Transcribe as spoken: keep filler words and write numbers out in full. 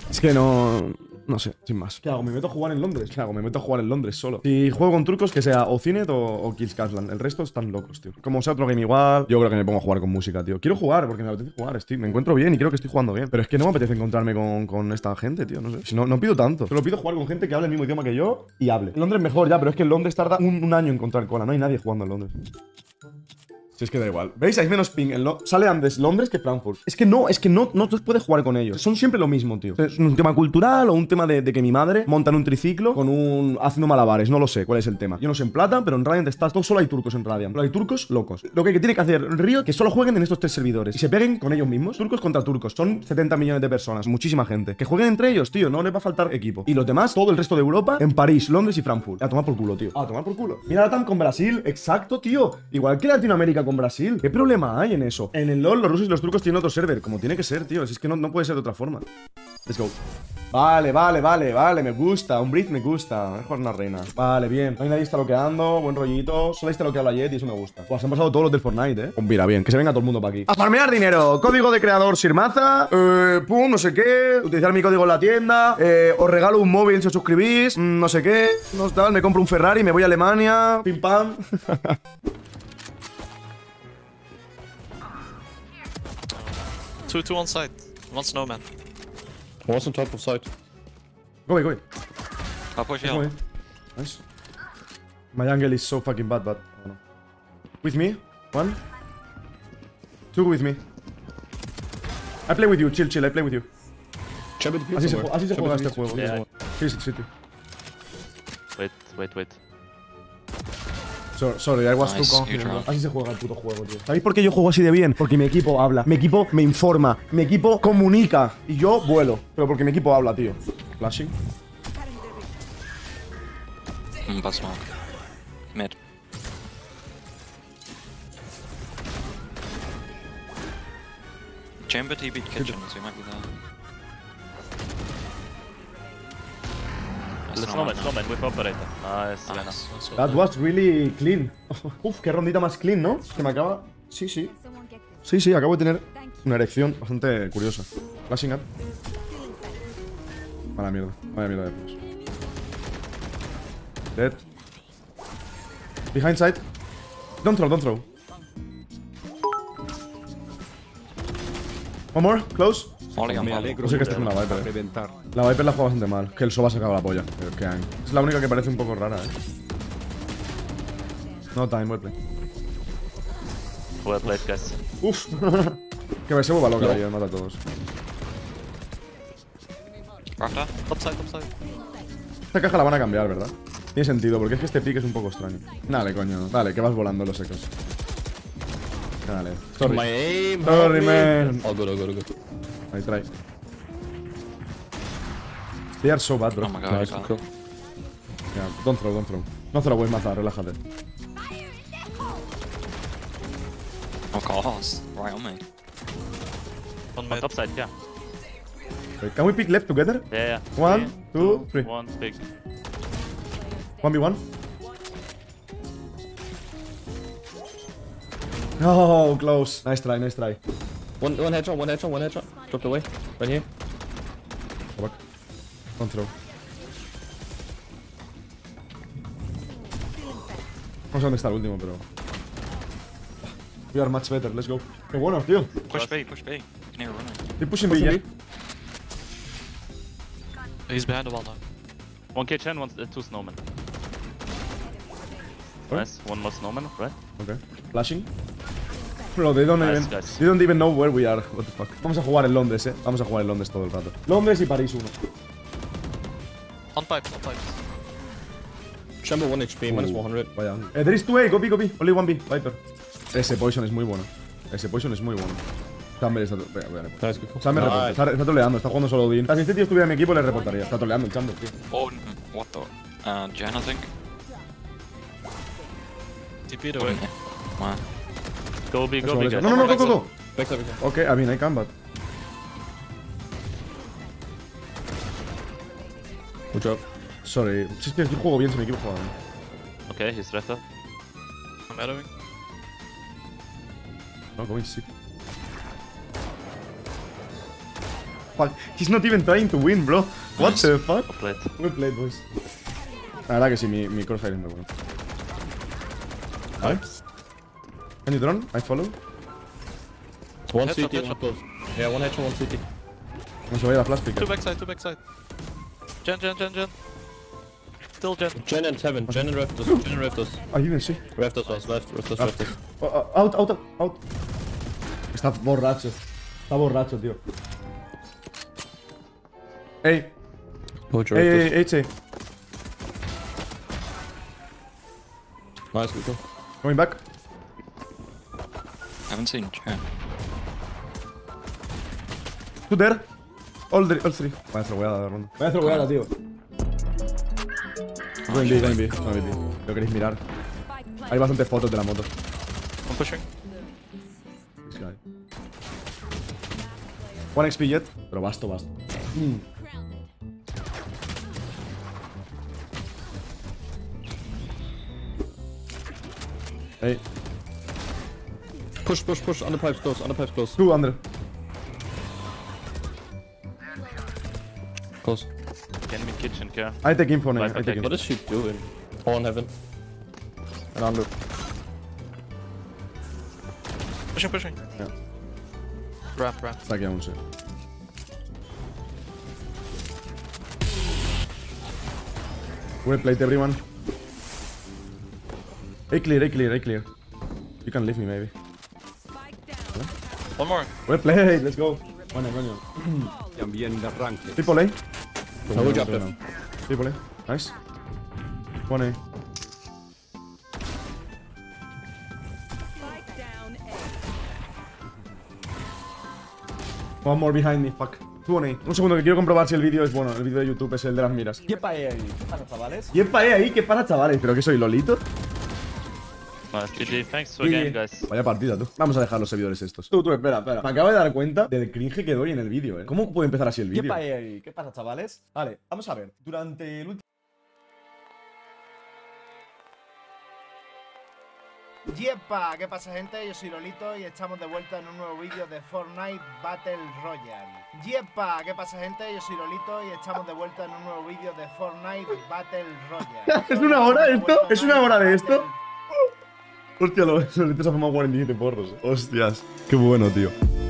Es que no... No sé, sin más. ¿Qué hago? ¿Me meto a jugar en Londres? ¿Qué hago? Me meto a jugar en Londres solo. Si juego con turcos, que sea o Cinet o, o Kills Caslan. El resto están locos, tío. Como sea otro game igual, yo creo que me pongo a jugar con música, tío. Quiero jugar porque me apetece jugar, estoy, me encuentro bien y creo que estoy jugando bien. Pero es que no me apetece encontrarme con, con esta gente, tío. No sé. Si no, no pido tanto. Solo pido jugar con gente que hable el mismo idioma que yo y hable. En Londres mejor ya, pero es que en Londres tarda un, un año en encontrar cola. No hay nadie jugando en Londres. Si es que da igual. ¿Veis? Hay menos ping. En Lo Sale antes Londres que Frankfurt. Es que no, es que no, no te puedes jugar con ellos. Son siempre lo mismo, tío. Es un tema cultural o un tema de, de que mi madre monta en un triciclo con un... haciendo malabares. No lo sé cuál es el tema. Yo no sé en plata, pero en Radiant estás... Todo, solo hay turcos en Radiant. Pero hay turcos locos. Lo que tiene que hacer Riot, que solo jueguen en estos tres servidores y se peguen con ellos mismos. Turcos contra turcos. Son setenta millones de personas. Muchísima gente. Que jueguen entre ellos, tío. No les va a faltar equipo. Y los demás, todo el resto de Europa, en París, Londres y Frankfurt. A tomar por culo, tío. A tomar por culo. Mira la T A M con Brasil. Exacto, tío. Igual que Latinoamérica con Brasil. ¿Qué problema hay en eso? En el LoL, los rusos y los turcos tienen otro server. Como tiene que ser, tío. Es que no, no puede ser de otra forma. Let's go. Vale, vale, vale, vale. Me gusta. Un Breeze me gusta. Voy a jugar una reina. Vale, bien. No hay nadie stalkeando. Buen rollito. Solo hay stalkeado a la Jet y eso me gusta. Pues se han pasado todos los del Fortnite, eh. Pues mira, bien. Que se venga todo el mundo para aquí. A farmear dinero. Código de creador Sirmaza. Eh, pum, no sé qué. Utilizar mi código en la tienda. Eh, os regalo un móvil si os suscribís. Mm, no sé qué. No tal. Me compro un Ferrari. Me voy a Alemania. Pim pam. Two, two on site. One snowman. One's on top of site. Go away, go away. I'll push Go you. away. Nice. My angle is so fucking bad, but... Oh, no. With me. One. Two with me. I play with you. Chill, chill. I play with you. Champion P Así se, somewhere. ju- así se juega Champion este P juego. Yeah. Here's the city. Wait, wait, wait. So- sorry, I was Nice, too confident. neutral. bro. Así se juega el puto juego, tío. ¿Sabéis por qué yo juego así de bien? Porque mi equipo habla. Mi equipo me informa. Mi equipo comunica. Y yo vuelo. Pero porque mi equipo habla, tío. Flashing. Mm, bus smoke. Mid. Chamber T beat kitchen, so you might be there. Let's snowman, snowman, whip operator. Nice, Lena. Nice. That's That well was really clean. Uf, qué rondita más clean, ¿no? Que me acaba... Sí, sí. Sí, sí, acabo de tener una erección bastante curiosa. Flashing up. Vaya mierda. Vaya mierda de flash. Dead. Behind side. Don't throw, don't throw. One more, close. Molly on molly. No sé qué está con la Viper. eh. La Viper la juega bastante mal. Que el Soba se acaba la polla. Pero qué año. Es la única que parece un poco rara, eh. No time, well play. Well played, guys. Uf. Que me se vuelva loca ahí, mata a todos. Rafter. Top side, top side. Esta caja la van a cambiar, ¿verdad? Tiene sentido, porque es que este pick es un poco extraño. Dale, coño. Dale, que vas volando los ecos. Dale. Sorry. My aim. Sorry, man. All good, all good, all good. I try. They are so bad, bro. Oh my god. Nice, you cool. Yeah, don't throw, don't throw. No throw, wey, maza, relájate. Of course. Right on me. On One mid. top side, yeah. Wait, can we pick left together? Yeah, yeah. One, Three, two, three. One, big. one v one. Oh, close. Nice try, nice try. One, one headshot, one headshot, one headshot. Dropped away. Right here. Go back. Don't throw. No sé dónde está el último, pero... We are much better, let's go. Qué bueno, tío. Push B, push B. You can hear running. Estoy pushing B, ya. He's behind the wall now. One kitchen, one, uh, two snowmen. What? Nice. One more snowman, right? Okay. Flashing. Bro, they don't Nice, even... guys. They don't even know where we are. What the fuck. Vamos a jugar en Londres, eh. Vamos a jugar en Londres todo el rato. Londres y París uno. On pipes, on pipes. Chamber one H P, minus one hundred. Vaya. Eh, there is two A, go B, go B. Only one B, Viper. Ese Poison es muy bueno. Ese Poison es muy bueno. Chamber está... Vea, vea, vea. Nice, good. Chamber reporta. Está, está troleando, está jugando solo Odin. Si este tío estuviera en mi equipo le reportaría. Está troleando el Chamber, tío. Oh, n- what the? Uh, Jen, I think. T P'd away. Wow. Go big, Eso, go big, eso. guys. No, no, no, go, go, go. Backside, backside. Okay, I mean, I can, but... Good job. Sorry. Si es que yo juego bien, si mi equipo juega bien. Okay, he's right there. I'm arrowing. No, going sick. fuck? He's not even trying to win, bro. What Nice. the fuck? Well played. Well played, boys. La verdad que sí, mi, mi crosshair es muy bueno. Vale. Can you drone? I follow. One Headshot, C T, one headshot. close. Yeah, one headshot, one C T. No se vaya la flash picker. Two backside, two backside. Gen, gen, gen, gen. Still gen. Gen and seven. Gen and Reftos. Gen and Reftos. I didn't see. Reftos was left. Reftos, Ah. Reftos. Oh, oh, out, out, out. Está borracho. Está borracho, tío. Ey, Poacher ey, ey, Reftos. H. Nice, good. Coming back. Haven't seen gen. Two there. All, three, all three. Vaya trogueada de ronda. Vaya trogueada, tío. Go in B, go in B. No, B. Lo queréis mirar. Hay bastantes fotos de la moto. I'm pushing. This guy. One X P jet. Pero basto, basto. Mm. Hey, Push, push, push. Under pipes close. Under pipes close. two under. Close. Enemy kitchen care. I take info now. Life I take attack. What info. is she doing? On heaven. And under. Pushing, pushing. Yeah. Ramp, ramp. Está aquí aún, sí. Well played, everyone. A clear, A clear, A clear. You can leave me, maybe. One more. Well played, let's go. Bueno, coño. También de arranque. Triple A. I will jump him. Triple A. Nice. One A. One more behind me, fuck. Two on A. Un segundo que quiero comprobar si el vídeo es bueno. El vídeo de YouTube es el de las miras. ¿Qué pa' ahí? ¿Qué pasa, chavales? ¿Y epa, eh, ahí? ¿Qué pasa, chavales? ¿Pero qué soy, Lolito? Nice. G G. Thanks for the game, guys. Vaya partida, tú. Vamos a dejar los servidores estos. Tú, tú, espera, espera. Me acabo de dar cuenta del cringe que doy en el vídeo, eh. ¿Cómo puede empezar así el ¿Qué vídeo? pa' ahí? ¿Qué pasa, chavales? Vale, vamos a ver. Durante el último... Yepa, ¿qué pasa, gente? Yo soy Lolito y estamos de vuelta en un nuevo vídeo de Fortnite Battle Royale. Yepa, ¿qué pasa, gente? Yo soy Lolito y estamos de vuelta en un nuevo vídeo de Fortnite Battle Royale. ¿Es una hora Hoy esto? estamos de ¿Es una vuelta hora de en esto? Battle- Hostia, los Lolitos se ha fumado cuarenta y siete porros. Hostias. Qué bueno, tío.